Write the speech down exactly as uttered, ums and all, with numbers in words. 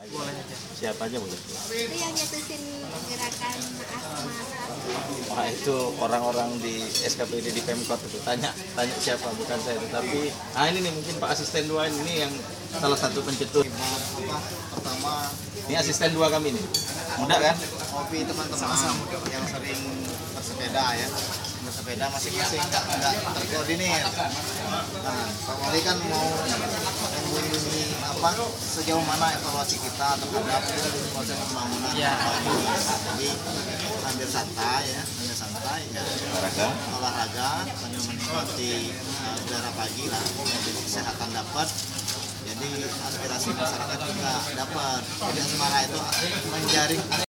Boleh aja. Siapa aja boleh. Itu yang nyetusin gerakan asmara. Wah, itu orang-orang di S K P D di Pemkot itu tanya tanya siapa, bukan saya. Tetapi ah ini nih mungkin Pak Asisten dua ini yang salah satu pencetus. Apa pertama Ini asisten dua kami nih. Muda kan? hobi teman-teman yang sering bersepeda ya, bersepeda masing-masing nggak nggak terkoordinir. Nah, Pak Wali kan mau mengunjungi apa sejauh mana evaluasi kita terhadap proses pembangunan. Ya. Jadi sambil santai ya, sambil santai ya. Olahraga. Olahraga sambil menikmati uh, udara pagi lah. Jadi kesehatan dapat. Jadi aspirasi masyarakat juga dapat. Jadi Asmara itu menjaring